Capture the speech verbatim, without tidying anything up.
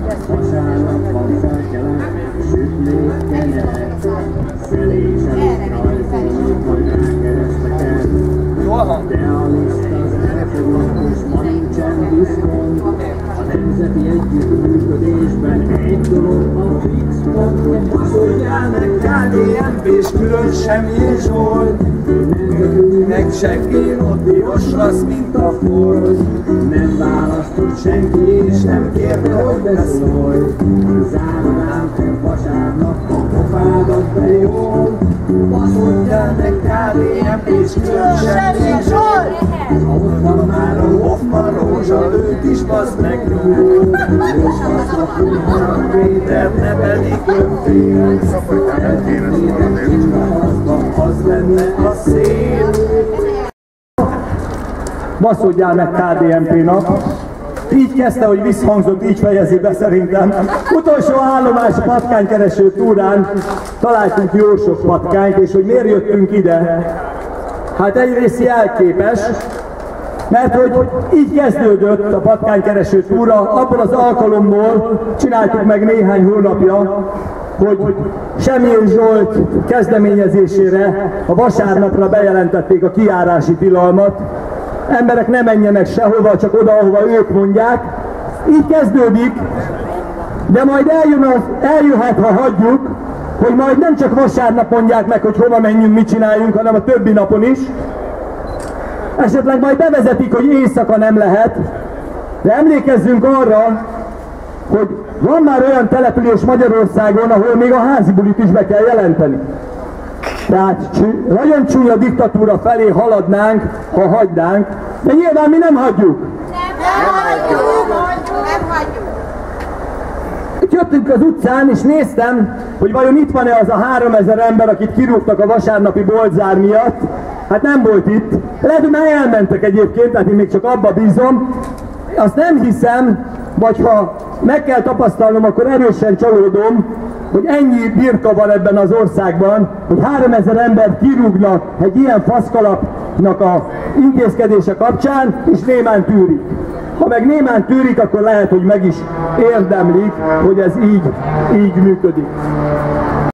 Vasárnap van felkelek, sütnék kenyeret, szelésen is rajzolni, majd rákereszteket. De a liszt az elfogott, és ma nincsen diszkont. A nemzeti együttműködésben egy dolog a fix pont, hogy baszolják meg ká dé en pés külön semmi is volt. Nemzetünknek seggén ott piros lesz, mint a Ford. Nem választott senki, és nem kérte, hogy beszólj. Záronám te vasárnap a pofádat be jól. Baszolják meg ká dé en pés külön semmi is volt. Ha ott van már a Hoffman Rózsa, őt is baszd meg jól. És basznak, hogy Harag Péter, ne pedig önfél. Az lenne a szép. Baszódjál meg ká dé en pénak. Így kezdte, hogy visszhangzott, így fejezi be szerintem. Utolsó állomás a patkánykereső túrán találtunk jó sok patkányt, és hogy miért jöttünk ide? Hát egyrészt jelképes, mert hogy így kezdődött a patkánykereső túra, abból az alkalomból csináltuk meg néhány hónapja, hogy Semjén Zsolt kezdeményezésére a vasárnapra bejelentették a kijárási tilalmat. Emberek ne menjenek sehova, csak oda, ahova ők mondják. Így kezdődik, de majd eljön az, eljöhet, ha hagyjuk, hogy majd nem csak vasárnap mondják meg, hogy hova menjünk, mit csináljunk, hanem a többi napon is. Esetleg majd bevezetik, hogy éjszaka nem lehet, de emlékezzünk arra, hogy van már olyan település Magyarországon, ahol még a házi bulit is be kell jelenteni. Tehát nagyon csúnya diktatúra felé haladnánk, ha hagynánk, de nyilván mi nem hagyjuk. Nem hagyjuk, nem hagyjuk. Jöttünk az utcán, és néztem, hogy vajon itt van-e az a háromezer ember, akit kirúgtak a vasárnapi boltzár miatt. Hát nem volt itt. Lehet, hogy már elmentek egyébként, tehát én még csak abba bízom. Azt nem hiszem, vagy ha meg kell tapasztalnom, akkor erősen csalódom, hogy ennyi birka van ebben az országban, hogy háromezer embert kirúgnak egy ilyen faszkalapnak a intézkedése kapcsán, és némán tűrik. Ha meg némán tűrik, akkor lehet, hogy meg is érdemlik, hogy ez így, így működik.